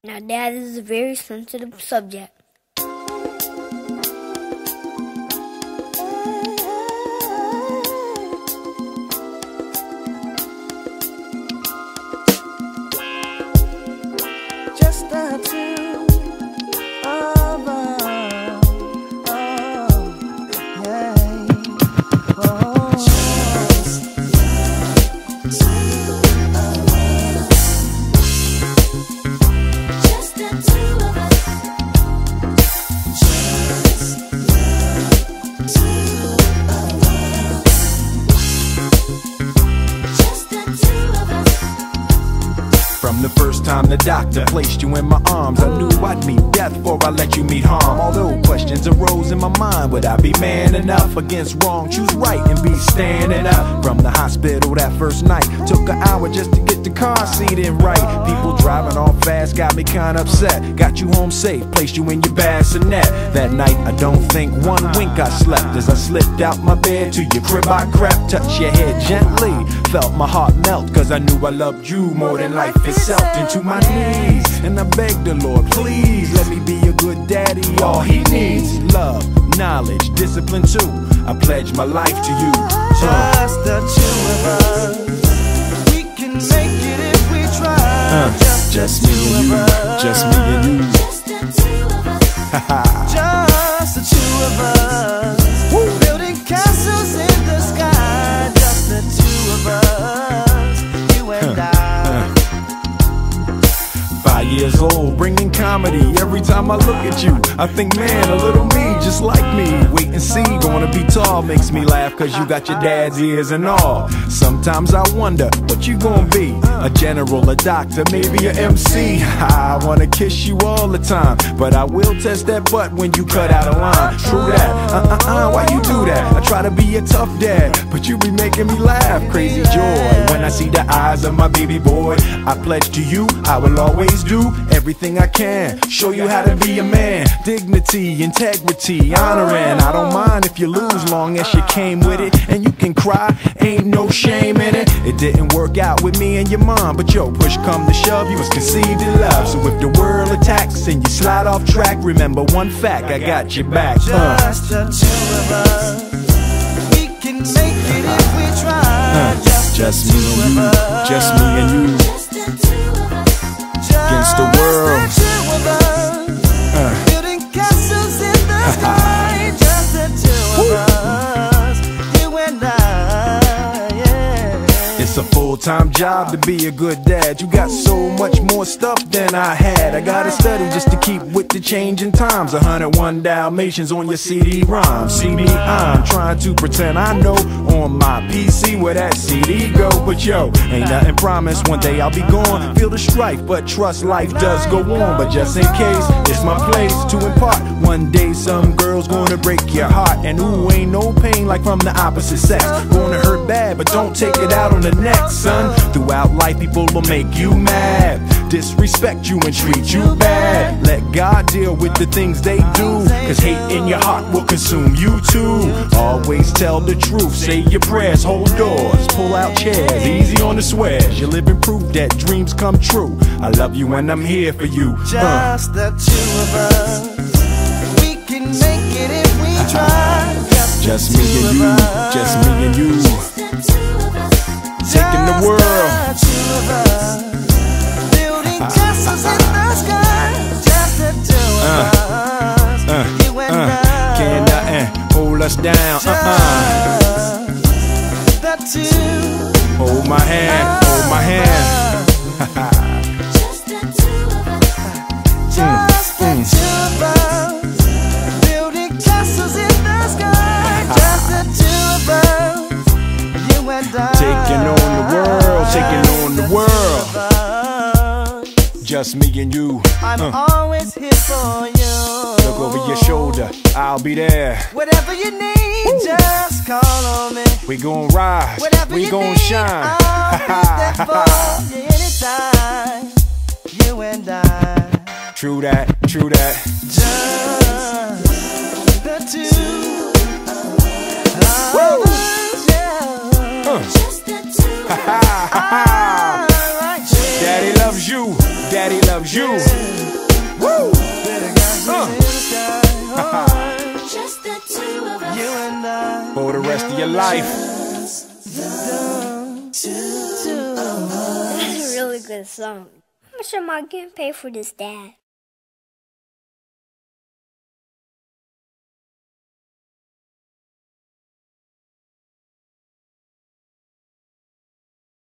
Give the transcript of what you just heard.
Now, Dad, this is a very sensitive subject. Just the two of us. Yeah. Just the two of us. From the first time the doctor placed you in my arms, I knew I'd meet death before I let you meet harm. Although questions arose in my mind, would I be man enough against wrong? Choose right and be standing up. From the hospital that first night, took an hour just to get the car seat in right. People driving off fast got me kinda upset. Got you home safe, placed you in your bassinet. That night I don't think one wink I slept. As I slipped out my bed to your crib I crept. Touched your head gently, felt my heart melt, cause I knew I loved you more than life itself. Into my knees, and I begged the Lord, please let me be a good daddy. All he needs, love, knowledge, discipline too. I pledge my life to you. Just the two of us. We can make it if we try. Just me and you, just me and you. Just the two of us. Just the two of us. Woo. Building castles in the sky. Just the two of us. You and I. 5 years old, bringing comedy. Every time I look at you, I think, man, a little me, just like me. Wait and see, gonna be tall. Makes me laugh cause you got your dad's ears and all. Sometimes I wonder what you gonna be. A general, a doctor, maybe a MC. I wanna kiss you all the time, but I will test that butt when you cut out a line. True that, why you do that? I try to be a tough dad, but you be making me laugh. Crazy joy when I see the eyes of my baby boy. I pledge to you, I will always do everything I can. Show you how to be a man. Dignity, integrity, honoring. I don't mind if you lose, long as you came with it. And you can cry, ain't no shame in it. It didn't work out with me and your mom, but yo, push come to shove, you was conceived in love. So if the world attacks and you slide off track, remember one fact, I got your back. Just the two of us. We can make it if we try. Just me and you, just me and you. Just the two of us. Against the world. Just the two of us. Building castles in the sky. Just the two of us. You and I, yeah. It's a full-time job to be a good dad. You got so much more stuff than I had. I gotta study just to keep with the changing times. 101 Dalmatians on your CD-ROM. See me, I'm trying to pretend I know on my PC where that CD go. But yo, ain't nothing promised. One day I'll be gone. Feel the strife, but trust life does go on. But just in case, it's my place to impart. One day some girl's gonna break your heart. And ooh, ain't no pain like from the opposite sex. Gonna hurt bad, but don't take it out on the next, son. Throughout life, people will make you mad, disrespect you and treat you bad. Let God deal with the things they do, cause hate in your heart will consume you too. Always tell the truth, say your prayers, hold doors, pull out chairs, easy on the swears. You're living proof that dreams come true. I love you and I'm here for you. Just the two of us. We can make it if we try. Just me and you, just me and you. Just the two of us. Taking the world. Just the two of us. Building castles in the sky. Just the two of us. You and I. Can't nothing hold us down. Just the two. Hold my hand, hold my hand. Just the two of us. Just the two of us. Building castles in the sky. Just the two of us. You and I. Taking on the world, taking on the world. Just me and you. I'm always here for you. Look over your shoulder, I'll be there. Whatever you need, just call on me. We gon' rise, Whatever we you gon' need, shine. I'll be there for you anytime. You and I. True that, true that. Just the two of us, yeah. Just the two of us. Alright, yeah. Daddy loves you. daddy loves you. Woo! Just the two of us. You and I. For the rest of your life. That's a really good song. How much am I getting paid for this, Dad?